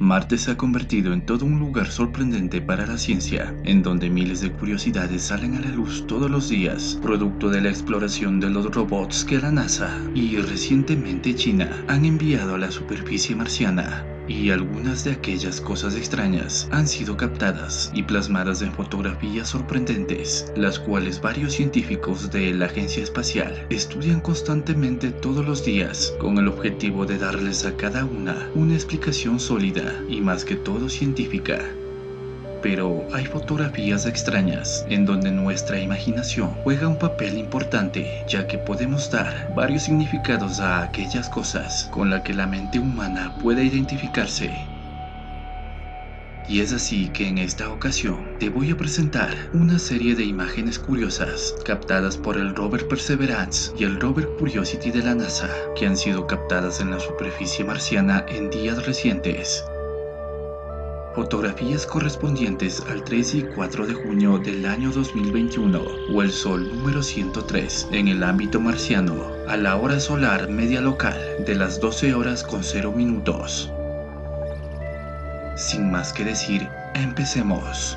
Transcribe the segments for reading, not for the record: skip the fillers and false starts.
Marte se ha convertido en todo un lugar sorprendente para la ciencia, en donde miles de curiosidades salen a la luz todos los días, producto de la exploración de los robots que la NASA y recientemente China han enviado a la superficie marciana. Y algunas de aquellas cosas extrañas han sido captadas y plasmadas en fotografías sorprendentes, las cuales varios científicos de la Agencia Espacial estudian constantemente todos los días, con el objetivo de darles a cada una explicación sólida y más que todo científica. Pero hay fotografías extrañas en donde nuestra imaginación juega un papel importante, ya que podemos dar varios significados a aquellas cosas con las que la mente humana puede identificarse. Y es así que en esta ocasión te voy a presentar una serie de imágenes curiosas captadas por el rover Perseverance y el rover Curiosity de la NASA, que han sido captadas en la superficie marciana en días recientes. Fotografías correspondientes al 3 y 4 de junio del año 2021, o el Sol número 103 en el ámbito marciano, a la hora solar media local de las 12 horas con 0 minutos. Sin más que decir, empecemos.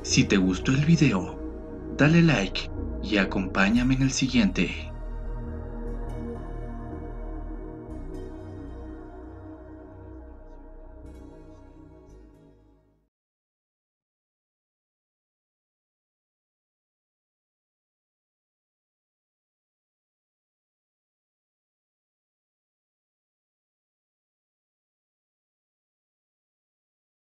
Si te gustó el video, dale like y acompáñame en el siguiente.